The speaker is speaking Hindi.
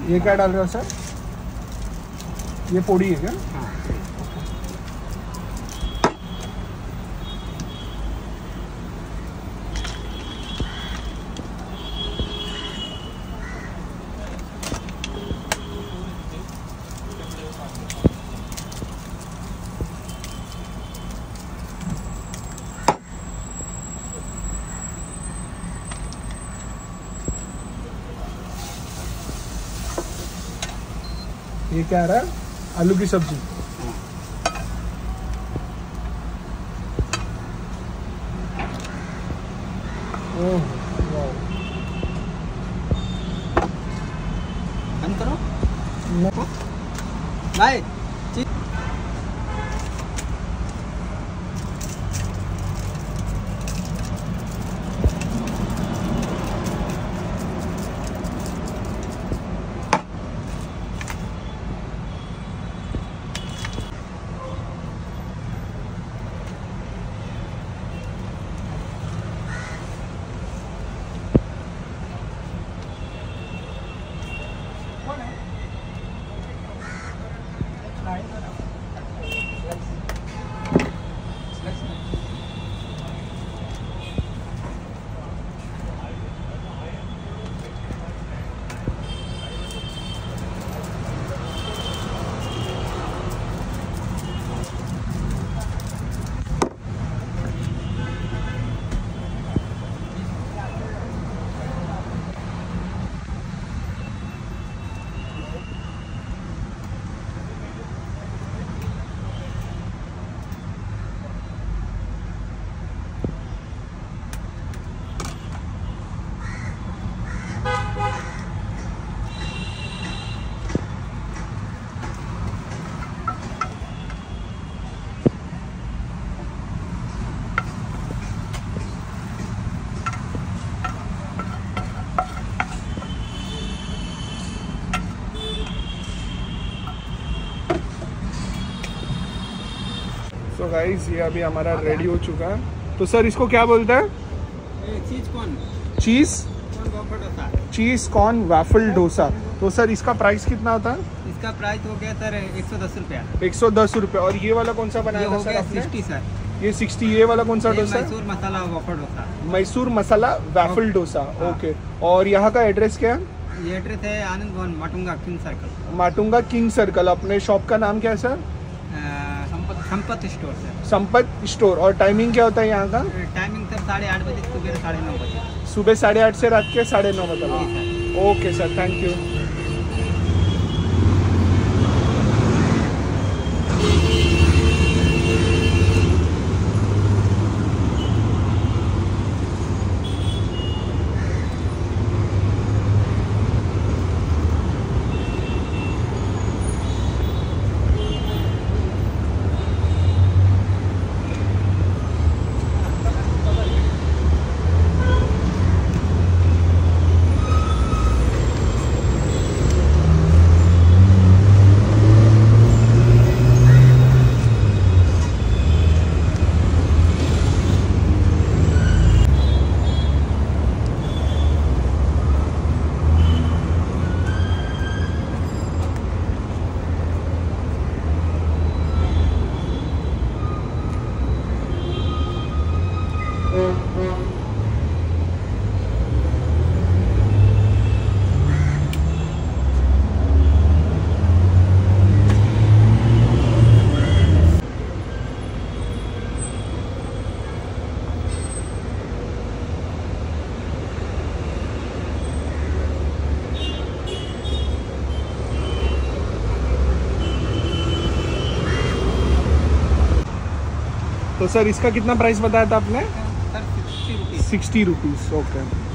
ये क्या डाल रहे हो सर? ये पोड़ी है क्या? हाँ। ये क्या आ रहा है? आलू की सब्जी। ओह वाह। बंद करो भाई। तो गाइस ये अभी हमारा रेडी हो चुका है। तो सर इसको क्या बोलते हैं? Cheese corn. Cheese corn waffle dosa. तो सर इसका प्राइस कितना होता है? इसका प्राइस हो गया सर 110 रुपया। 110 रुपये। और ये वाला कौन सा बनाया था सर आपने? 60 सर। ये 60। ये वाला कौन सा dosa? Mysore masala waffle dosa. Mysore masala waffle dosa. Okay. और यहाँ का एड्रेस क्या है? ये एड्रेस है Anand Bhavan Matunga King Circle. Matunga King Circle. अपने शॉप का नाम क्या है sir? Sampat store sir. Sampat store. और टाइमिंग क्या होता है यहाँ का? टाइमिंग सर 8:30 बजे सुबह 9:30 बजे। सुबह 8:30 से रात के 9:30 बजे। Okay sir, thank you. तो सर इसका कितना प्राइस बताया था आपने? Sir 60 rupees. 60 रुपीज़। ओके।